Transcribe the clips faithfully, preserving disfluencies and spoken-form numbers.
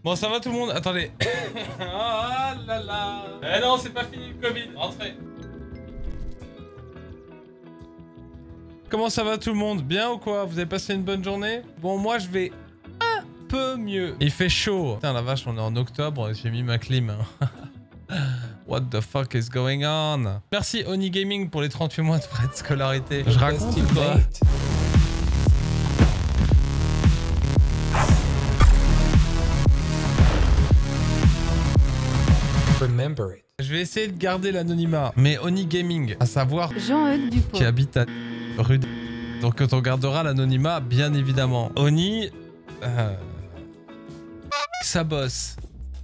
Bon, ça va tout le monde? Attendez. Oh là là. Eh non, c'est pas fini le Covid. Rentrez. Comment ça va tout le monde? Bien ou quoi? Vous avez passé une bonne journée? Bon, moi je vais un peu mieux. Il fait chaud. Putain la vache, on est en octobre, j'ai mis ma clim. What the fuck is going on? Merci Oni Gaming pour les trente-huit mois de frais de scolarité. Je raconte ou quoi? Remember it. Je vais essayer de garder l'anonymat. Mais Oni Gaming, à savoir Jean-Eudes Dupont, qui habite à rue de... Donc on gardera l'anonymat, bien évidemment. Oni... Euh... Ça bosse.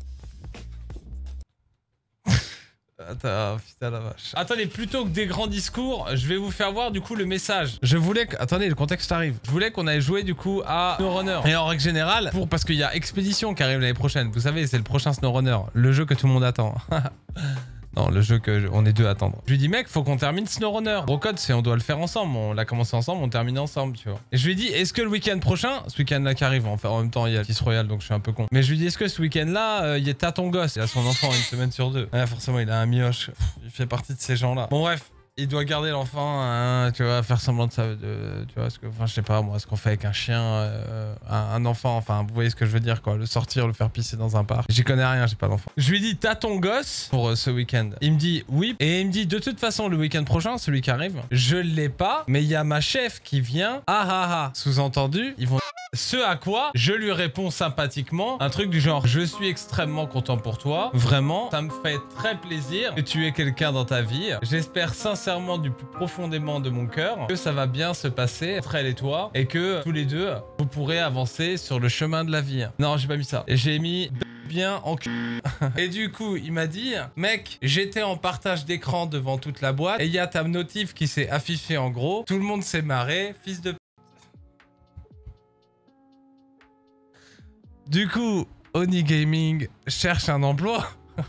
Attends, putain la vache. Attendez, plutôt que des grands discours, je vais vous faire voir du coup le message. Je voulais que... Attendez, le contexte arrive. Je voulais qu'on aille jouer du coup à SnowRunner. Et en règle générale, pour... parce qu'il y a Expédition qui arrive l'année prochaine. Vous savez, c'est le prochain SnowRunner. Le jeu que tout le monde attend. Non, le jeu que je... on est deux à attendre. Je lui dis, mec, faut qu'on termine SnowRunner. Brocode, c'est on doit le faire ensemble. On l'a commencé ensemble, on termine ensemble, tu vois. Et je lui dis, est-ce que le week-end prochain, ce week-end là qui arrive, enfin, en même temps, il y a Kiss Royale, donc je suis un peu con. Mais je lui dis, est-ce que ce week-end là, euh, il est à ton gosse? Il a son enfant une semaine sur deux. Ouais, forcément, il a un mioche. Il fait partie de ces gens-là. Bon, bref. Il doit garder l'enfant, hein, tu vois, faire semblant de ça, de, tu vois, ce que, enfin, je sais pas, moi, ce qu'on fait avec un chien, euh, un, un enfant, enfin, vous voyez ce que je veux dire, quoi, le sortir, le faire pisser dans un parc. J'y connais rien, j'ai pas d'enfant. Je lui dis, t'as ton gosse pour euh, ce week-end? Il me dit, oui, et il me dit, de toute façon, le week-end prochain, celui qui arrive, je l'ai pas, mais il y a ma chef qui vient, ah ah ah, sous-entendu, ils vont... Ce à quoi je lui réponds sympathiquement, un truc du genre, je suis extrêmement content pour toi, vraiment, ça me fait très plaisir que tu aies quelqu'un dans ta vie. J'espère sincèrement du plus profondément de mon cœur que ça va bien se passer entre elle et toi et que tous les deux, vous pourrez avancer sur le chemin de la vie. Non, j'ai pas mis ça. J'ai mis bien en cul. Et du coup, il m'a dit, mec, j'étais en partage d'écran devant toute la boîte et il y a ta notif qui s'est affichée en gros. Tout le monde s'est marré, fils de... Du coup, Oni Gaming cherche un emploi.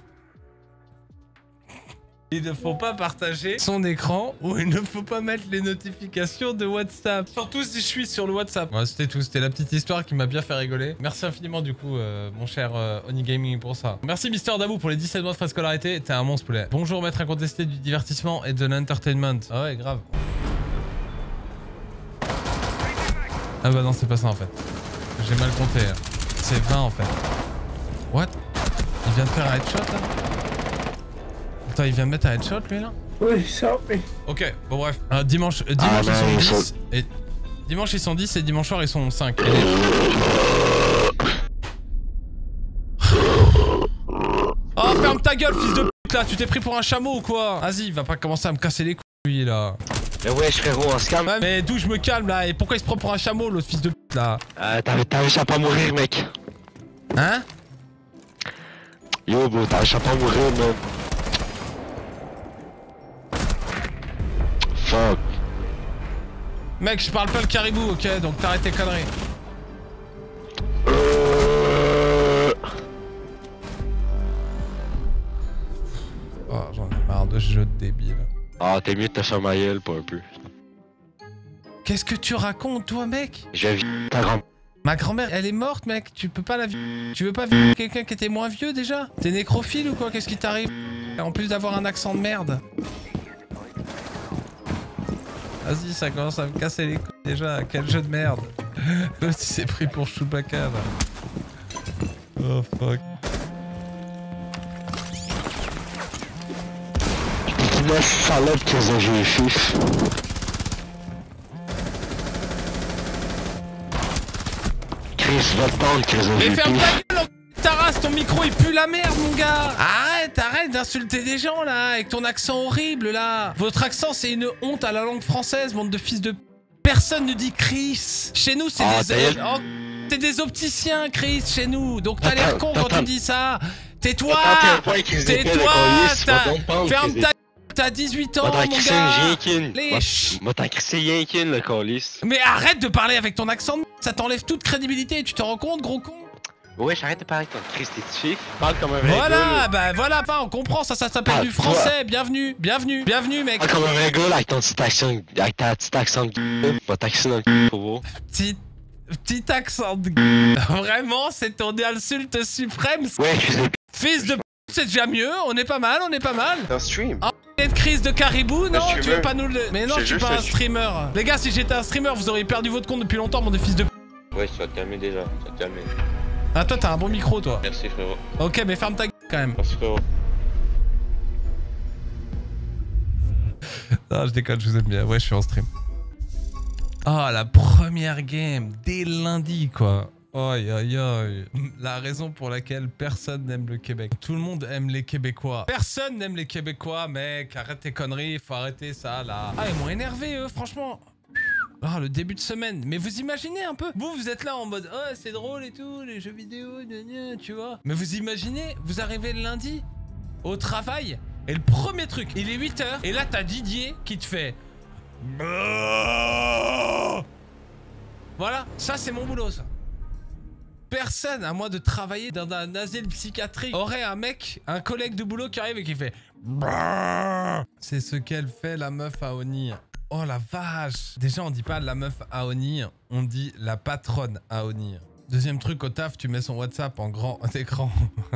Il ne faut pas partager son écran ou il ne faut pas mettre les notifications de WhatsApp. Surtout si je suis sur le WhatsApp. Ouais, c'était tout. C'était la petite histoire qui m'a bien fait rigoler. Merci infiniment du coup, euh, mon cher euh, Oni Gaming pour ça. Merci Mister Dabou pour les dix-sept mois de frais de scolarité. T'es un monstre poulet. Bonjour maître incontesté du divertissement et de l'entertainment. Ah ouais, grave. Ah bah non, c'est pas ça en fait. J'ai mal compté. C'est vingt en fait. What? Il vient de faire un headshot là? Attends, il vient de mettre un headshot lui là? Oui, ça, oui. Ok, bon bref. Euh, dimanche, euh, dimanche ah, ils non, sont faut... dix. Et... Dimanche ils sont dix et dimanche soir ils sont cinq. Et... Oh, ferme ta gueule, fils de pute là! Tu t'es pris pour un chameau ou quoi? Vas-y, va pas commencer à me casser les couilles là. Mais ouais, frérot, on se calme. Ouais, mais d'où je me calme là? Et pourquoi il se prend pour un chameau l'autre fils de pute là? Euh, t'as réussi à pas mourir, mec. Hein? Yo, bro, t'as réussi à pas mourir, man. Fuck. Mec, je parle pas le caribou, ok? Donc t'arrêtes tes conneries. Euh... Oh, j'en ai marre de ce jeu de débile. Ah, t'es mieux de te faire ma gueule, pas un peu. Qu'est-ce que tu racontes, toi, mec? Je vis ta grand... Ma grand-mère, elle est morte, mec. Tu peux pas la vivre. Tu veux pas vivre quelqu'un qui était moins vieux, déjà? T'es nécrophile ou quoi? Qu'est-ce qui t'arrive? En plus d'avoir un accent de merde. Vas-y, ça commence à me casser les couilles, déjà. Quel jeu de merde. L'autre, il s'est pris pour Chewbacca, là. Oh, fuck. Dis-moi, salope, que j'ai fif. Chris, va te tendre, Chris, Mais j'ai ferme fif. ta gueule, ta race, ton micro il pue la merde, mon gars. Arrête, arrête d'insulter des gens, là, avec ton accent horrible, là. Votre accent, c'est une honte à la langue française, bande de fils de... Personne ne dit Chris. Chez nous, c'est ah, des... Oh, t'es des opticiens, Chris, chez nous. Donc t'as l'air con quand tu dis ça. Tais-toi. Tais-toi. Ferme ta... T'as dix-huit ans, mon gars. Moi, t'as crissé Yankin, le calice. Mais arrête de parler avec ton accent, ça t'enlève toute crédibilité. Tu te rends compte, gros con? Ouais, j'arrête de parler avec ton Chris, t'es fif. Parle comme un vrai voilà, gars. Voilà, bah voilà, pas, on comprend, ça, ça s'appelle ah, du français. Bienvenue, bienvenue, bienvenue, mec. Parle comme un vrai gars, là, avec ton petit accent, avec ta petite accent de gueule. Va t'axer dans le cul, pour voir. Petite Petit accent de... Vraiment, c'est ton insulte suprême. Ouais, je faisais... Fils de p... c'est déjà mieux, on est pas mal, on est pas mal. C'est un stream. Oh, de crise de caribou, non, tu veux pas nous le... Mais non, je tu es pas un streamer. Les gars, si j'étais un streamer, vous auriez perdu votre compte depuis longtemps, mon de fils de p... Ouais, tu vas te calmer déjà, tu vas te calmer. Ah, toi, t'as un bon micro, toi. Merci frérot. Ok, mais ferme ta gueule, quand même. Merci frérot. Non, je déconne, je vous aime bien. Ouais, je suis en stream. Ah, la première game, dès lundi, quoi. Aïe, aïe, aïe. La raison pour laquelle personne n'aime le Québec. Tout le monde aime les Québécois. Personne n'aime les Québécois, mec. Arrête tes conneries, faut arrêter ça, là. Ah, ils m'ont énervé, eux, franchement. Ah, le début de semaine. Mais vous imaginez un peu. Vous, vous êtes là en mode, oh, c'est drôle et tout, les jeux vidéo, gna gna, tu vois. Mais vous imaginez, vous arrivez le lundi, au travail, et le premier truc, il est huit heures, et là, t'as Didier qui te fait... Voilà, ça c'est mon boulot, ça. Personne, à moins de travailler dans un asile psychiatrique, aurait un mec, un collègue de boulot qui arrive et qui fait... C'est ce qu'elle fait, la meuf à Oni. Oh la vache. Déjà, on dit pas la meuf à Oni, on dit la patronne à Oni. Deuxième truc, au taf, tu mets son WhatsApp en grand écran.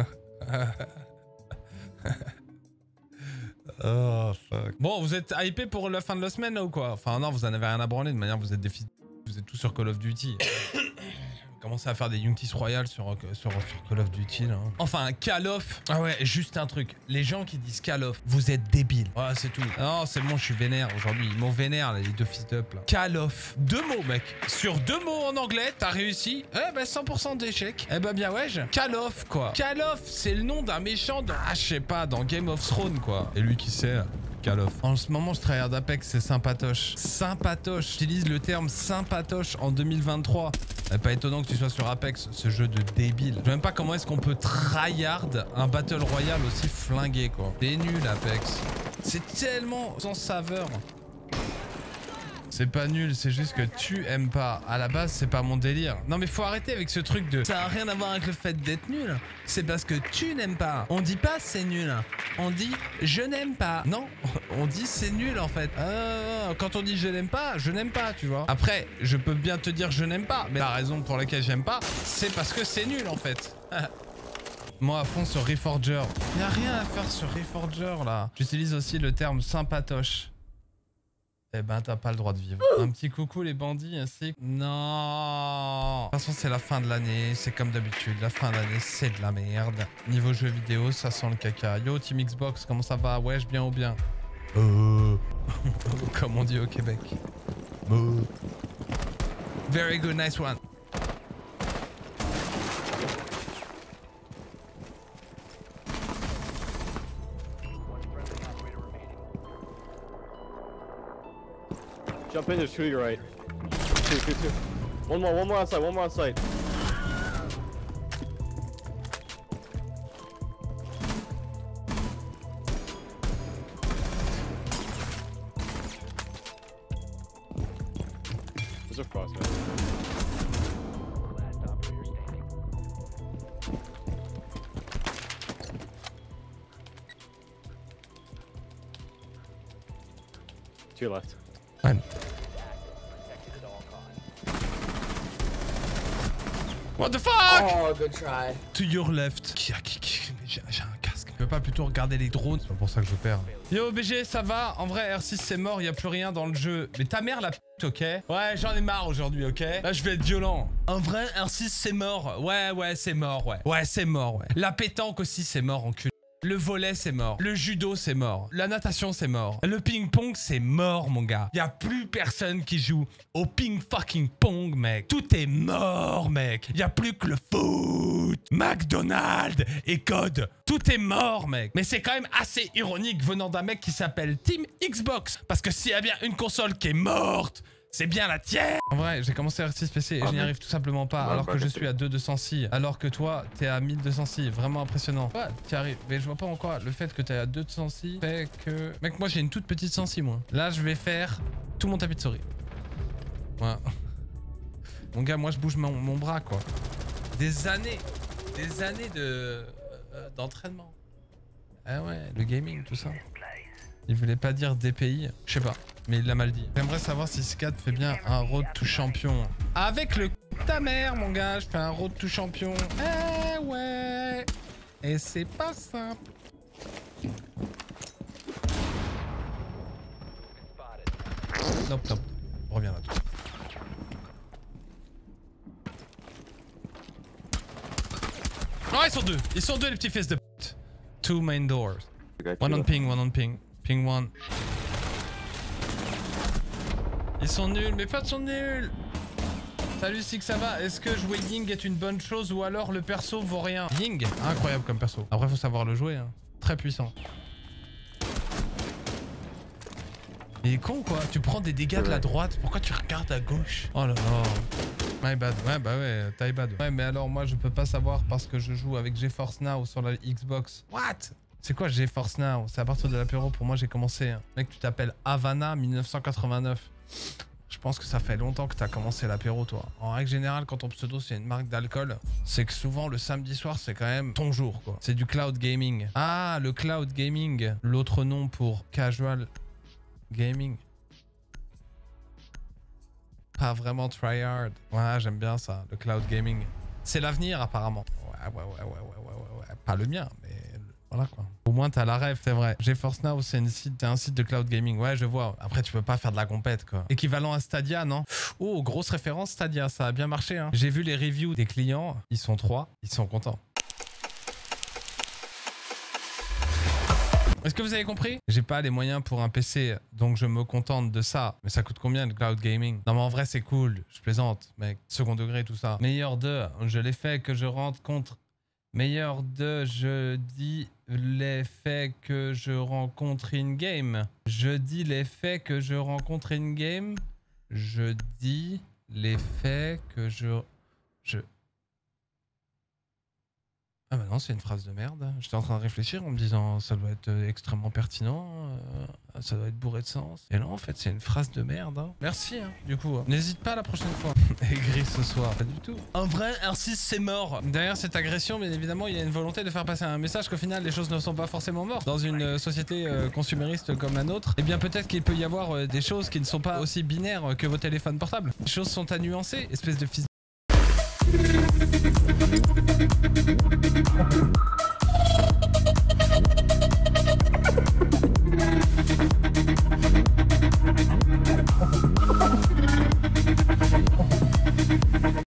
Oh fuck. Bon, vous êtes hypé pour la fin de la semaine là ou quoi? Enfin non, vous en avez rien à branler, de manière vous êtes des fils... Vous êtes tous sur Call of Duty. Commencez à faire des Youngtis Royal sur, sur, sur Call of Duty là. Enfin, Call of. Ah ouais, juste un truc. Les gens qui disent Call of, vous êtes débiles. Ouais, c'est tout. Non, c'est bon, je suis vénère aujourd'hui. Ils m'ont vénère, les deux fils d'up là. Call of. Deux mots, mec. Sur deux mots en anglais, t'as réussi. Eh ben, cent pour cent d'échec. Eh ben, bien, ouais. Call of, quoi. Call of, c'est le nom d'un méchant dans... Ah, je sais pas, dans Game of Thrones, quoi. Et lui, qui sait? Call of. En ce moment, je travaille d'Apex, c'est sympatoche. Sympatoche. J'utilise le terme sympatoche en deux mille vingt-trois. Pas étonnant que tu sois sur Apex, ce jeu de débile. Je sais même pas comment est-ce qu'on peut tryhard un Battle Royale aussi flingué, quoi. C'est nul, Apex. C'est tellement sans saveur. C'est pas nul, c'est juste que tu aimes pas. À la base, c'est pas mon délire. Non mais faut arrêter avec ce truc de... Ça a rien à voir avec le fait d'être nul. C'est parce que tu n'aimes pas. On dit pas c'est nul. On dit je n'aime pas. Non, on dit c'est nul en fait. Euh, quand on dit je n'aime pas, je n'aime pas, tu vois. Après, je peux bien te dire je n'aime pas. Mais la raison pour laquelle j'aime pas, c'est parce que c'est nul en fait. Moi à fond sur Reforger. Y a rien à faire sur Reforger là. J'utilise aussi le terme sympatoche. Eh ben, t'as pas le droit de vivre. Un petit coucou les bandits, ainsi. Non. De toute façon, c'est la fin de l'année. C'est comme d'habitude. La fin de l'année, c'est de la merde. Niveau jeux vidéo, ça sent le caca. Yo, Team Xbox, comment ça va? Wesh, bien ou bien? Euh... Comme on dit au Québec. Euh... Very good, nice one. Jump in, there's two to your right. Two, two, two. One more, one more outside, one more outside. There's a frost, man. To your left. Fine. What the fuck? Oh, good try. To your left. Qui a qui, qui J'ai un casque. Tu peux pas plutôt regarder les drones? C'est pas pour ça que je perds. Yo B G, ça va? En vrai, R six c'est mort, y a plus rien dans le jeu. Mais ta mère la p***, ok? Ouais, j'en ai marre aujourd'hui, ok? Là, je vais être violent. En vrai, R six c'est mort. Ouais, ouais, c'est mort, ouais. Ouais, c'est mort, ouais. La pétanque aussi, c'est mort en cul. Le volley, c'est mort. Le judo, c'est mort. La natation, c'est mort. Le ping-pong, c'est mort, mon gars. Y a plus personne qui joue au ping-fucking-pong, mec. Tout est mort, mec. Y a plus que le foot, McDonald's et code. Tout est mort, mec. Mais c'est quand même assez ironique venant d'un mec qui s'appelle Team Xbox. Parce que s'il y a bien une console qui est morte, c'est bien la tienne. En vrai, j'ai commencé R six P C et je n'y arrive tout simplement pas, alors que je suis à deux mille deux cents six, alors que toi, t'es à mille deux cents six. Vraiment impressionnant. Ouais, t'y arrives. Mais je vois pas en quoi le fait que t'es à deux cents six fait que... Mec, moi, j'ai une toute petite cent six, moi. Là, je vais faire tout mon tapis de souris. Ouais. Mon gars, moi, je bouge mon, mon bras, quoi. Des années. Des années de... Euh, d'entraînement. Ah ouais, le gaming, tout ça. Il voulait pas dire D P I, je sais pas, mais il l'a mal dit. J'aimerais savoir si Scat fait bien un road to champion. Avec le Nique ta mère, mon gars, je fais un road to champion. Eh ouais. Et c'est pas simple. Top, top. Reviens là. Oh, ils sont deux. Ils sont deux, les petits fils de pute. Two main doors. One on ping, one on ping. Ping one. Ils sont nuls, mes potes sont nuls. Salut Six, ça va? Est-ce que jouer Ying est une bonne chose ou alors le perso vaut rien? Ying, incroyable comme perso. Après, faut savoir le jouer, hein. Très puissant. Il est con quoi, tu prends des dégâts de la droite, pourquoi tu regardes à gauche? Oh là là. My bad, ouais bah ouais, taille bad. Ouais mais alors moi je peux pas savoir parce que je joue avec GeForce Now sur la Xbox. What? C'est quoi GeForce Now? C'est à partir de l'apéro, pour moi j'ai commencé. Hein. Mec, tu t'appelles Havana mille neuf cent quatre-vingt-neuf. Je pense que ça fait longtemps que t'as commencé l'apéro toi. En règle générale, quand ton pseudo c'est une marque d'alcool, c'est que souvent le samedi soir c'est quand même ton jour quoi. C'est du cloud gaming. Ah, le cloud gaming, l'autre nom pour casual gaming. Pas vraiment tryhard. Ouais, j'aime bien ça, le cloud gaming. C'est l'avenir apparemment. Ouais, ouais, ouais, ouais, ouais, ouais, ouais. Pas le mien, mais voilà quoi. Au moins t'as la rêve, c'est vrai. GeForce Now, c'est site, un site de cloud gaming. Ouais, je vois. Après, tu peux pas faire de la compète quoi. Équivalent à Stadia, non? Oh, grosse référence Stadia, ça a bien marché. Hein. J'ai vu les reviews des clients. Ils sont trois, ils sont contents. Est-ce que vous avez compris? J'ai pas les moyens pour un P C, donc je me contente de ça. Mais ça coûte combien le cloud gaming? Non mais en vrai c'est cool, je plaisante, mec. Second degré tout ça. Meilleur de, je l'ai fait que je rentre contre. Meilleur de, je dis les faits que je rencontre in-game. Je dis les faits que je rencontre in-game. Je dis les faits que je... Je... Ah bah non, c'est une phrase de merde. J'étais en train de réfléchir en me disant ça doit être extrêmement pertinent, euh, ça doit être bourré de sens. Et non, en fait, c'est une phrase de merde. Hein. Merci, hein, du coup. Hein. N'hésite pas la prochaine fois. Aigri ce soir. Pas du tout. En vrai, R six, c'est mort. Derrière cette agression, bien évidemment, il y a une volonté de faire passer un message qu'au final, les choses ne sont pas forcément mortes. Dans une euh, société euh, consumériste comme la nôtre, eh bien peut-être qu'il peut y avoir euh, des choses qui ne sont pas aussi binaires que vos téléphones portables. Les choses sont à nuancer, espèce de fils